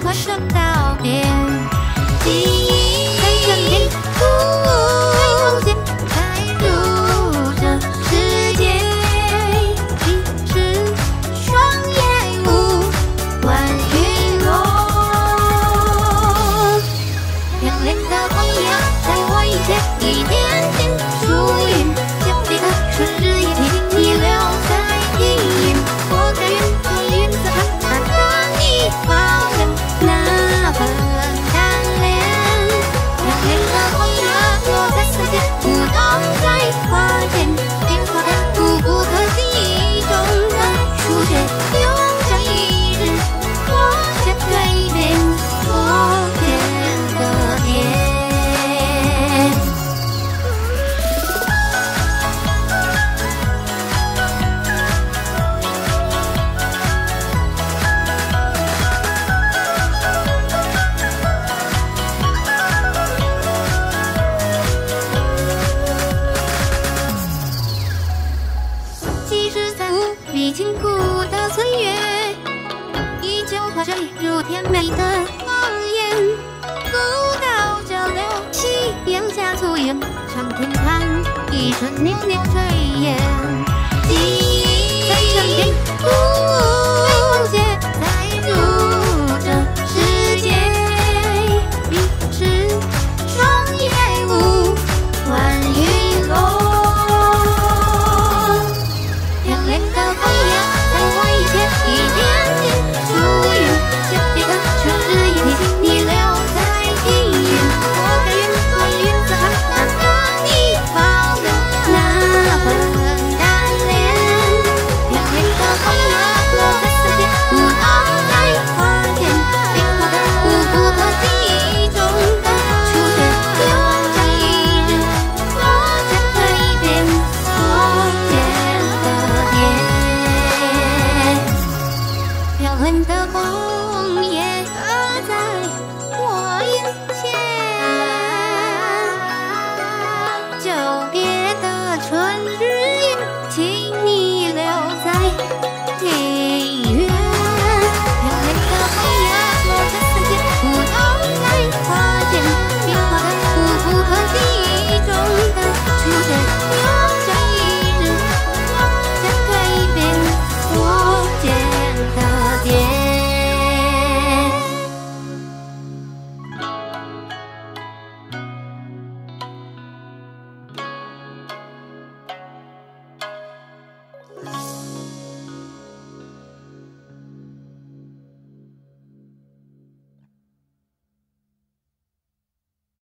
欢的告别，记忆在身边，才重现，才入这世界。你是霜叶舞，晚云落，漂亮的光阳，在我一切一点点属于将别的春日一滴遗留在地面。我甘愿做云色斑斓的你，好像那份单恋。漂亮的光热落在四界，舞动在花间，变化的无不可记忆中的初雪。有朝一日，我将蜕变昨天的脸。即使在无比清苦的岁月，依旧化水如甜美的谎言。孤岛交流，夕阳下簇拥，长天看一瞬袅袅炊烟。记忆在身边，无解再入这世界。你是霜叶舞，晚云落。漂亮的光亮，在我一切一点点属于将别的春日一滴遗留在地面。我甘愿做云色斑斓的你，保留那份单恋。漂亮的光热落在四界，舞动在花间，变化的无不可记忆中的初雪。有朝一日，我将蜕变昨天的脸。漂亮的光。